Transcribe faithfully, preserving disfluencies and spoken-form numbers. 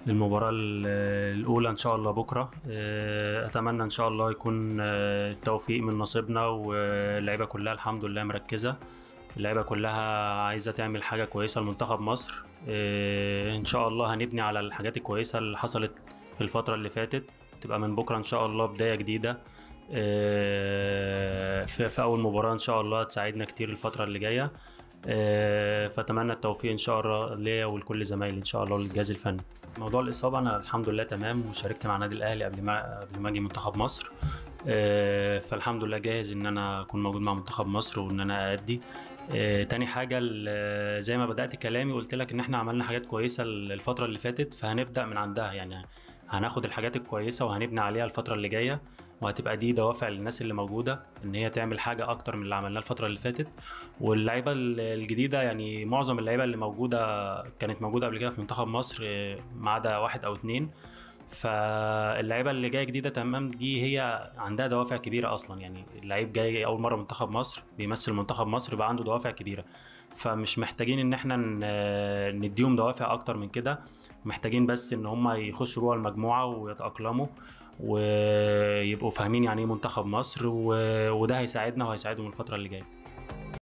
المباراة ال- الأولى إن شاء الله بكرة. آه، أتمنى إن شاء الله يكون آه، التوفيق من نصيبنا، واللعيبة كلها الحمد لله مركزة. اللعيبة كلها عايزة تعمل حاجة كويسة لمنتخب مصر. آه، إن شاء الله هنبني على الحاجات الكويسة اللي حصلت في الفترة اللي فاتت، تبقى من بكرة إن شاء الله بداية جديدة. آه، في في أول مباراة إن شاء الله تساعدنا كتير الفترة اللي جاية. آه، فأتمنى التوفيق إن شاء الله ليا ولكل زمايلي إن شاء الله والجهاز الفني. موضوع الإصابة أنا الحمد لله تمام، وشاركت مع النادي الأهلي قبل ما قبل ما أجي منتخب مصر. آه، فالحمد لله جاهز إن أنا أكون موجود مع منتخب مصر وإن أنا أأدي. آه، تاني حاجة ال- زي ما بدأت كلامي قلت لك إن إحنا عملنا حاجات كويسة الفترة اللي فاتت، فهنبدأ من عندها يعني. هناخد الحاجات الكويسة وهنبني عليها الفترة اللي جاية، وهتبقى دي دوافع للناس اللي موجودة إن هي تعمل حاجة أكتر من اللي عملناه الفترة اللي فاتت. واللعيبة الجديدة يعني معظم اللعيبة اللي موجودة كانت موجودة قبل كده في منتخب مصر، آه، ما عدا واحد أو اتنين. فاللعيبه اللي جايه جديده تمام دي هي عندها دوافع كبيره اصلا، يعني اللعيب جاي اول مره منتخب مصر بيمثل منتخب مصر يبقى عنده دوافع كبيره. فمش محتاجين ان احنا ن- نديهم دوافع اكتر من كده. محتاجين بس ان هم يخشوا جوه المجموعه ويتاقلموا ويبقوا فاهمين يعني ايه منتخب مصر، و- وده هيساعدنا وهيساعدهم الفتره اللي جايه.